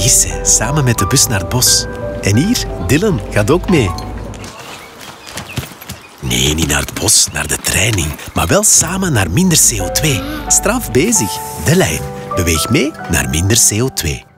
Gisse, samen met de bus naar het bos. En hier, Dylan gaat ook mee. Nee, niet naar het bos, naar de training. Maar wel samen naar minder CO2. Straf bezig. De lijn. Beweeg mee naar minder CO2.